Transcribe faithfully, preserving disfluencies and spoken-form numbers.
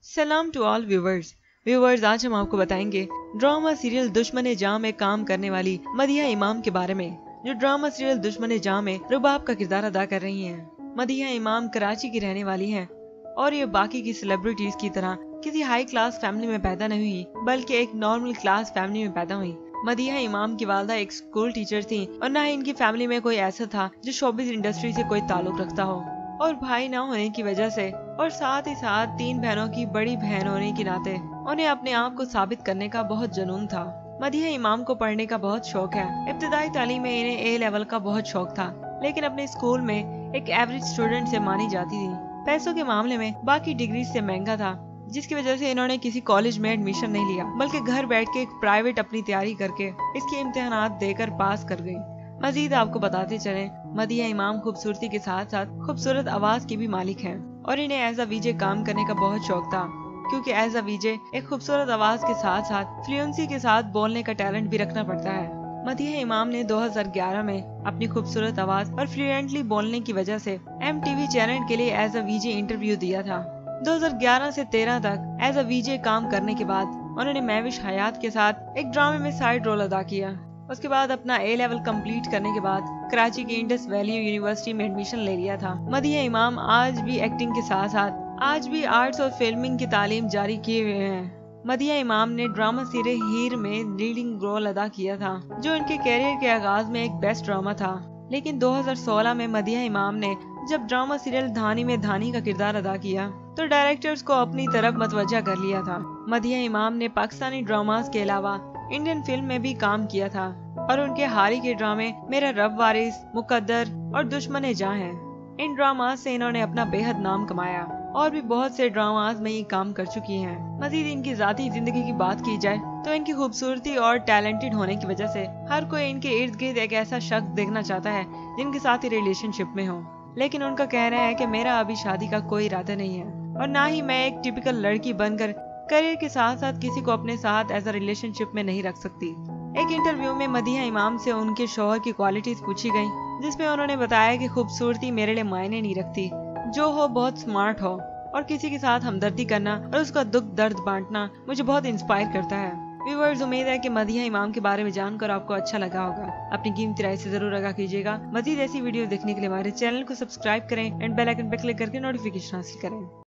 सलाम to all viewers viewers आज हम आपको बताएंगे ड्रामा सीरियल दुश्मन जहां में काम करने वाली मदीहा इमाम के बारे में, जो ड्रामा सीरियल दुश्मन जहां में रुबाब का किरदार अदा कर रही हैं। मदीहा इमाम कराची की रहने वाली हैं और ये बाकी की सेलिब्रिटीज की तरह किसी हाई क्लास फैमिली में पैदा नहीं हुई, बल्कि एक नॉर्मल क्लास फैमिली में पैदा हुई। मदीहा इमाम की वालदा एक स्कूल टीचर थी और न ही इनकी फैमिली में कोई ऐसा था जो शोबिस इंडस्ट्री से कोई ताल्लुक रखता हो, और भाई ना होने की वजह से और साथ ही साथ तीन बहनों की बड़ी बहन होने के नाते उन्हें अपने आप को साबित करने का बहुत जुनून था। मदीहा इमाम को पढ़ने का बहुत शौक है। इब्तदाई तालीम में इन्हें ए लेवल का बहुत शौक था, लेकिन अपने स्कूल में एक एवरेज स्टूडेंट से मानी जाती थी। पैसों के मामले में बाकी डिग्री से महंगा था, जिसकी वजह से इन्होंने किसी कॉलेज में एडमिशन नहीं लिया, बल्कि घर बैठ के एक प्राइवेट अपनी तैयारी करके इसके इम्तिहानात देकर पास कर गयी। मजीद आपको बताते चलें, मदीहा इमाम खूबसूरती के साथ साथ खूबसूरत आवाज की भी मालिक हैं और इन्हें एज अ वीजे काम करने का बहुत शौक था, क्योंकि एज अ वीजे एक खूबसूरत आवाज के साथ साथ फ्लुएंसी के साथ बोलने का टैलेंट भी रखना पड़ता है। मदीहा इमाम ने दो हज़ार ग्यारह में अपनी खूबसूरत आवाज और फ्लुएंटली बोलने की वजह से एम टी वी चैनल के लिए एज अ वीजे इंटरव्यू दिया था। दो हज़ार ग्यारह से तेरह तक एज अ वीजे काम करने के बाद उन्होंने महविश हयात के साथ एक ड्रामे में साइड रोल अदा किया। उसके बाद अपना ए लेवल कंप्लीट करने के बाद कराची की इंडस वैली यूनिवर्सिटी में एडमिशन ले लिया था। मदीहा इमाम आज भी एक्टिंग के साथ साथ आज भी आर्ट्स और फिल्मिंग की तालीम जारी किए हुए हैं। मदीहा इमाम ने ड्रामा सीरियल हीर में लीडिंग रोल अदा किया था, जो इनके कैरियर के आगाज में एक बेस्ट ड्रामा था। लेकिन दो हज़ार सोलह में मदीहा इमाम ने जब ड्रामा सीरियल धानी में धानी का किरदार अदा किया तो डायरेक्टर्स को अपनी तरफ मतवज्जा कर लिया था। मदीहा इमाम ने पाकिस्तानी ड्रामास के अलावा इंडियन फिल्म में भी काम किया था और उनके हाल ही के ड्रामे मेरा रब वारिस, मुकद्दर और दुश्मन जहां हैं। इन ड्रामास से इन्होंने अपना बेहद नाम कमाया और भी बहुत से ड्रामास में ये काम कर चुकी हैं। मजीद इनकी जाती जिंदगी की बात की जाए तो इनकी खूबसूरती और टैलेंटेड होने की वजह से हर कोई इनके इर्द गिर्द एक ऐसा शख्स देखना चाहता है जिनके साथ ही रिलेशनशिप में हो, लेकिन उनका कहना है कि मेरा अभी शादी का कोई इरादा नहीं है और ना ही मैं एक टिपिकल लड़की बनकर करियर के साथ साथ किसी को अपने साथ एज अ रिलेशनशिप में नहीं रख सकती। एक इंटरव्यू में मदीहा इमाम से उनके शौहर की क्वालिटीज पूछी गयी, जिसमें उन्होंने बताया कि खूबसूरती मेरे लिए मायने नहीं रखती, जो हो बहुत स्मार्ट हो और किसी के साथ हमदर्दी करना और उसका दुख दर्द बांटना मुझे बहुत इंस्पायर करता है। व्यूअर्स, उम्मीद है कि मदीहा इमाम के बारे में जानकर आपको अच्छा लगा होगा। अपनी कीमती राय से जरूर आगाह कीजिएगा। मजीद ऐसी वीडियो देखने के लिए हमारे चैनल को सब्सक्राइब करें एंड बेल आइकन पर क्लिक करके नोटिफिकेशन हासिल करें।